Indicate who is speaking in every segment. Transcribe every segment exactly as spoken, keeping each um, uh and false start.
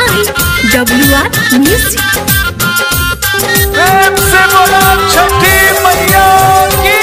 Speaker 1: by W R Music।
Speaker 2: प्रेम से बोलो छठी मैया की।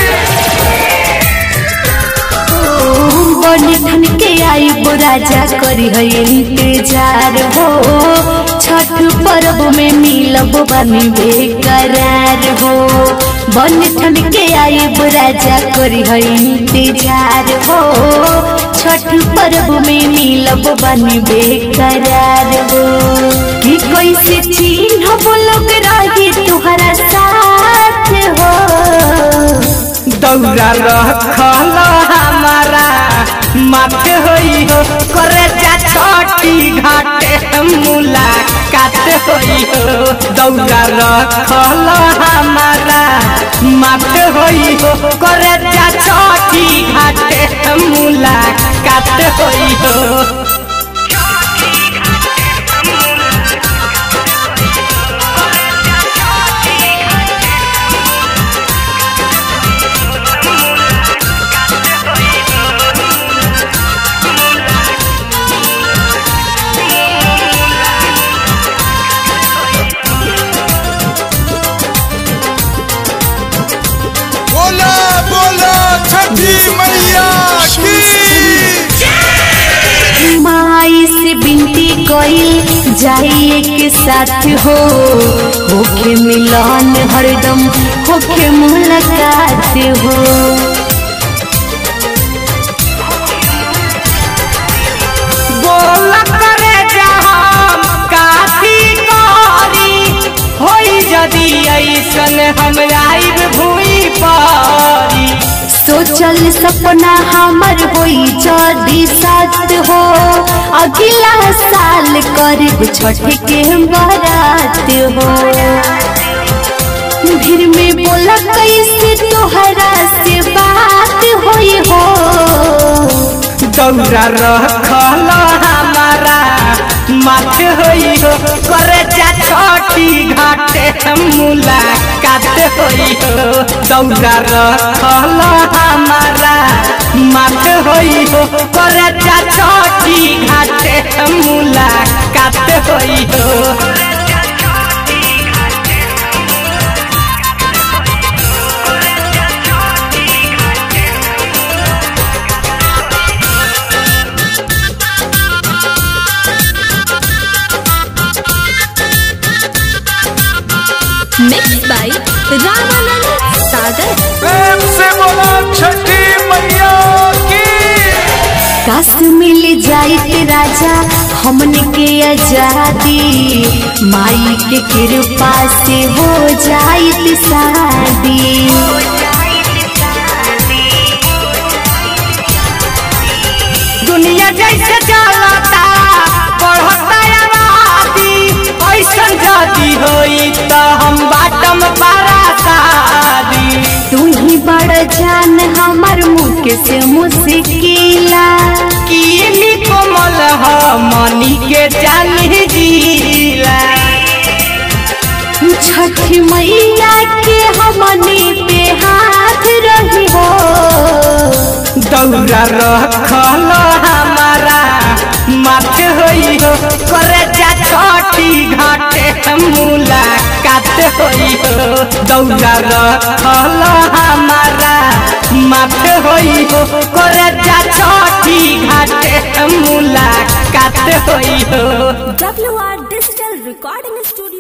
Speaker 3: बनी ठन के आई बो राजा करी है इंतजार हो, छठ पर्व में मिलब बनी बेकरार हो। बनी ठन के आई बो राजा करी है इंतजार हो, छठ पर्व में मिलब बनी बेकरार हो। कि कैसे चिन्ह बोलोग रही तुहरा साथ हो,
Speaker 2: दौरा रखल हमारा माथे होई हो, करे जा छठी घाटे मुलाकात होई हो। दौरा रखल हमारा माथे होई हो, करे जा छठी घाटे मुलाकात होई हो। बोला बोला छठी मैया की।
Speaker 3: माई से बिनती कइल जाइए के साथ हो, होखे मिलन हरदम होखे मुलाकात हो।
Speaker 2: बोला करे जा हम काफी करी, होई जदी ऐसन हम आइब भूमि पारी।
Speaker 3: सोचल सपना हमर होई जदी सत हो, अगला साल करब छठ के बारात हो। भीड़ में बोला कैसे तोहरा से बात होई हो,
Speaker 2: दौरा रखल हमारा माथे होई हो, करे जा छठी घाटे मुलाकात होई हो। दौरा रखल हमारा माथे होई हो, करे जा छठी घाटे मुलाकात होई हो।
Speaker 1: Mixed by Ramanand Sagar।
Speaker 2: प्रेम से बोलो छठी मैया की।
Speaker 3: काश मिल जाइत राजा हमने के आजादी, माई के कृपा से हो जाइत शादी।
Speaker 2: दुनिया जैसे चलता बढ़ता आबादी, ऐसन जदी होई तो हम बाटम पारा शादी।
Speaker 3: तू ही बड़ जान हमर मुख से मुश्किला,
Speaker 2: की कोमल मनी के जान जीला।
Speaker 3: छठ मैया के हमने पे हाथ रही हो,
Speaker 2: दौरा रखल हमारा माथे होई हो, करे जा छठी घाटे मुलाकात होई हो। दौरा रखल हमारा माथे होई हो, करे जा छठी घाटे मुलाकात होई हो।
Speaker 1: W R Digital Recording Studio।